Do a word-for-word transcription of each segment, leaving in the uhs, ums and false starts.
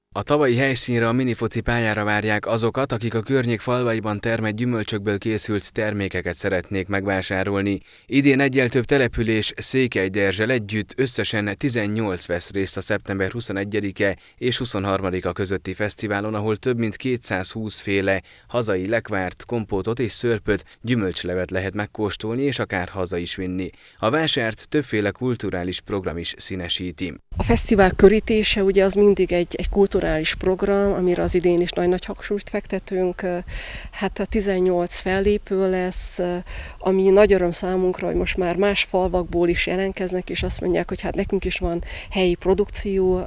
A tavalyi helyszínre, a minifoci pályára várják azokat, akik a környék falvaiban termett gyümölcsökből készült termékeket szeretnék megvásárolni. Idén egyel több település Székelyderzsel együtt összesen tizennyolc vesz részt a szeptember huszonegyedike és huszonharmadika közötti fesztiválon, ahol több mint kétszázhúsz féle hazai lekvárt, kompótot és szörpöt, gyümölcslevet lehet megkóstolni és akár haza is vinni. A vásárt többféle kulturális program is színesíti. A fesztivál körítése ugye az mindig egy, egy kulturális program, amire az idén is nagy-nagy hangsúlyt fektetünk. Hát a tizennyolc fellépő lesz, ami nagy öröm számunkra, hogy most már más falvakból is jelentkeznek, és azt mondják, hogy hát nekünk is van helyi produkció,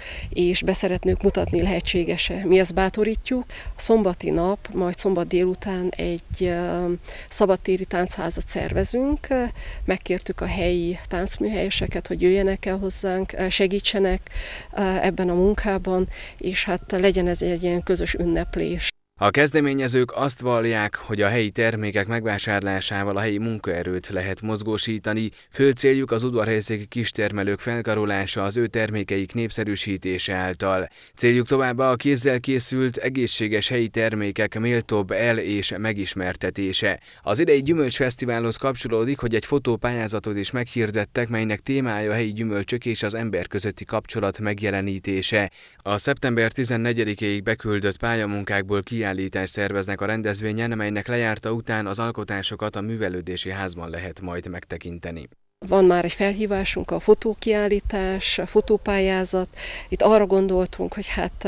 és beszeretnünk mutatni, lehetséges-e. Mi ezt bátorítjuk. A szombati nap, majd szombat délután egy szabadtéri táncházat szervezünk. Megkértük a helyi táncműhelyeseket, hogy jöjjenek el hozzánk, segítsenek ebben a munkában, és hát legyen ez egy ilyen közös ünneplés. A kezdeményezők azt vallják, hogy a helyi termékek megvásárlásával a helyi munkaerőt lehet mozgósítani, fő céljuk az udvarhelyszéki kistermelők felkarolása, az ő termékeik népszerűsítése által. Céljuk továbbá a kézzel készült, egészséges helyi termékek méltóbb el- és megismertetése. Az idei gyümölcsfesztiválhoz kapcsolódik, hogy egy fotópályázatot is meghirdettek, melynek témája a helyi gyümölcsök és az ember közötti kapcsolat megjelenítése. A szeptember tizennegyedikéig beküldött pályamunkákból ki kiállítást szerveznek a rendezvényen, melynek lejárta után az alkotásokat a művelődési házban lehet majd megtekinteni. Van már egy felhívásunk, a fotókiállítás, a fotópályázat. Itt arra gondoltunk, hogy hát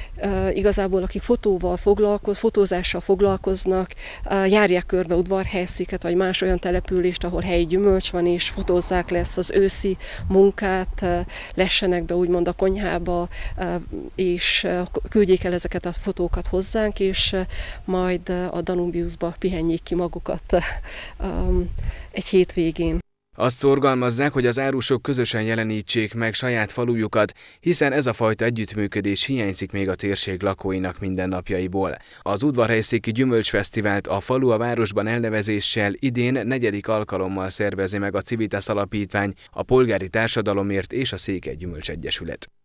e, igazából akik fotóval foglalkoznak, fotózással foglalkoznak, e, járják körbe udvarhelyszéket, vagy más olyan települést, ahol helyi gyümölcs van, és fotózzák lesz az őszi munkát, e, lessenek be úgymond a konyhába, e, és küldjék el ezeket a fotókat hozzánk, és e, majd a Danubiusba pihenjék ki magukat e, egy hétvégén. Azt szorgalmazzák, hogy az árusok közösen jelenítsék meg saját falujukat, hiszen ez a fajta együttműködés hiányzik még a térség lakóinak mindennapjaiból. Az udvarhelyszéki gyümölcsfesztivált a Falu a városban elnevezéssel idén negyedik alkalommal szervezi meg a Civitas Alapítvány, a Polgári Társadalomért és a Székely Gyümölcs Egyesület.